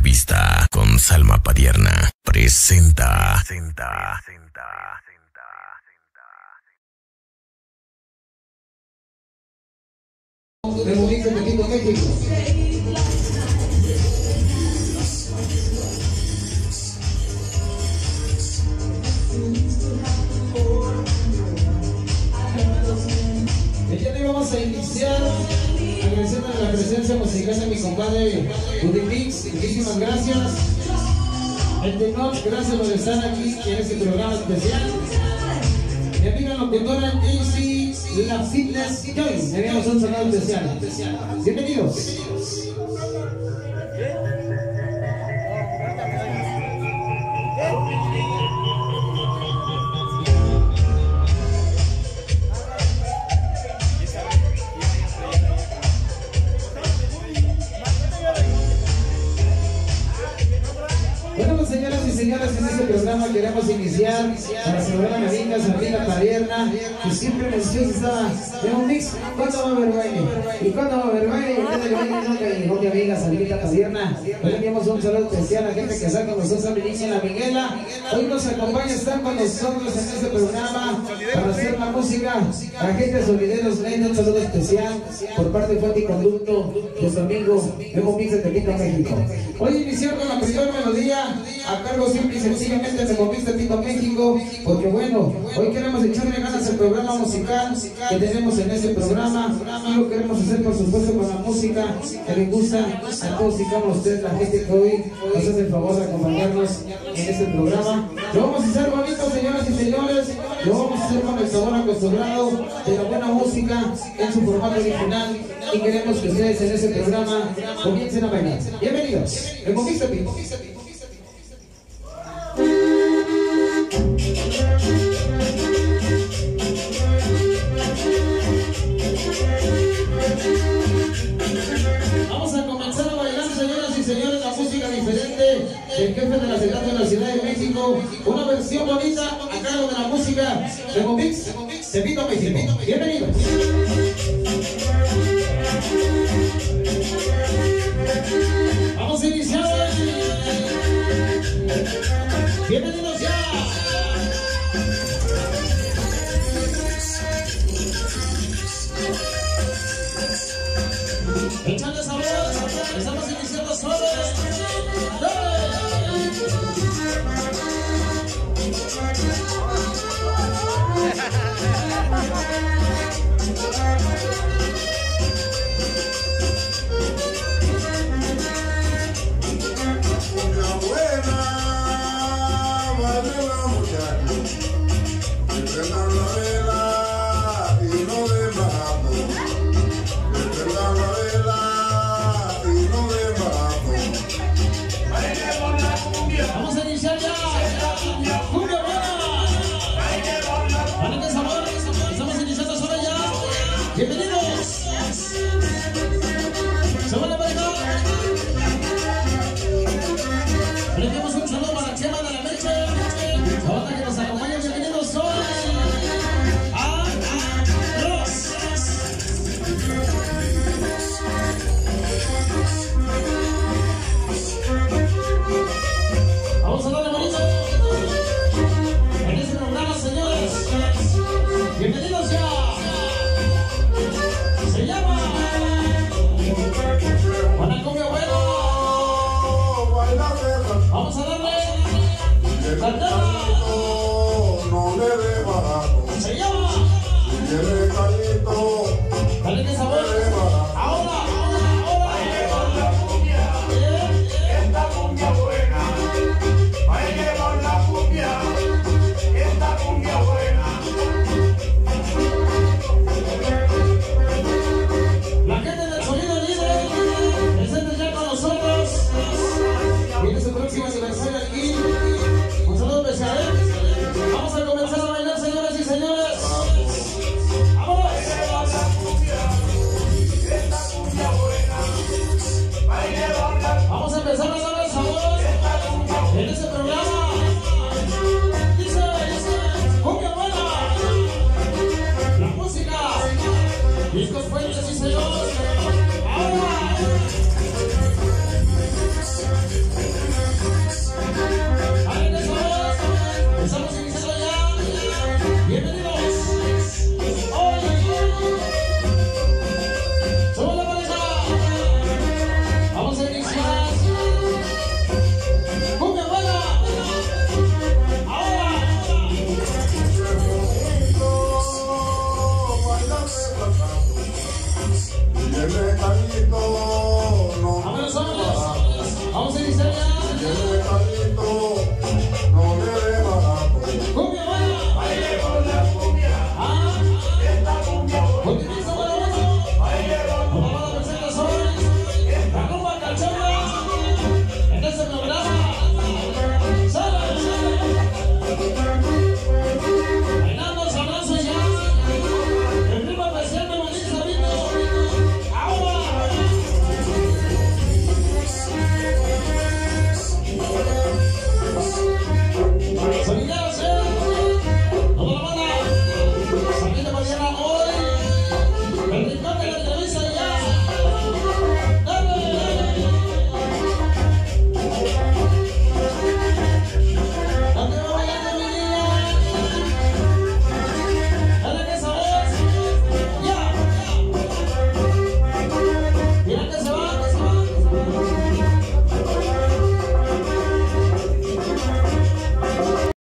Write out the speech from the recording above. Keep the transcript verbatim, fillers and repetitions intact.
Entrevista con Salma Padierna. Presenta. Presenta. República de México, México. El día de hoy vamos a iniciar agradeciendo la presencia musical de mi compadre Udimix. Muchísimas gracias. El tenor, gracias por estar aquí en este programa especial. Mi amiga locutora A C, la Fitness Joy. Le damos un saludo especial. Bienvenidos. Bueno, señoras y señores, en este programa queremos iniciar para saludar a mi amiga Salma Padierna, que siempre me decía que estaba en un mix. ¿Cuándo va a haber baile? ¿Y cuándo va a haber baile? Y cuando el baile nunca llegó mi amiga Salma Padierna. Hoy le enviamos un saludo especial a la gente que está con nosotros, a mi niña La Miguela. Hoy nos acompaña, están con nosotros en este programa para hacer la música. A la gente de Solideros Lane, un saludo especial por parte de Fuente y Conducto, nuestro amigo Memo Mix de Tepito, México. Hoy inició con la primera melodía a cargo simple y sencillamente de Memo Mix de Tepito, México, porque bueno, hoy queremos echarle ganas al programa musical que tenemos en este programa y lo queremos hacer por supuesto con la música que le gusta a todos y cada uno de ustedes, la gente que hoy nos hace el favor de acompañarnos en este programa. Lo vamos a hacer bonito, señoras y señores, lo vamos a hacer con el sabor acostumbrado de la buena música en su formato original y queremos que ustedes en este programa comiencen a bailar. Bienvenidos, Memo Mix de Tepito. Vamos a comenzar a bailar, señoras y señores, la música diferente del jefe de la ciudad de la Ciudad de México. Una versión bonita a cargo de la música de Memo Mix de Tepito, México. Bienvenidos. Vamos a iniciar. Bienvenidos ya. Échale sabor, estamos iniciando suave. Vamos a iniciar ya. Cumbia buena. Vale, qué sabor. Estamos iniciando solo ya. Bienvenidos. Se van a pareja. Le enviamos un saludo para Chema de la Meche. La banda que nos acompaña. Bienvenidos son a Ross. Vamos a darle bonito en este programa, señores. Bienvenidos ya. Se llama Juana Cumbia Bueno. Vamos a darle cantada. Se llama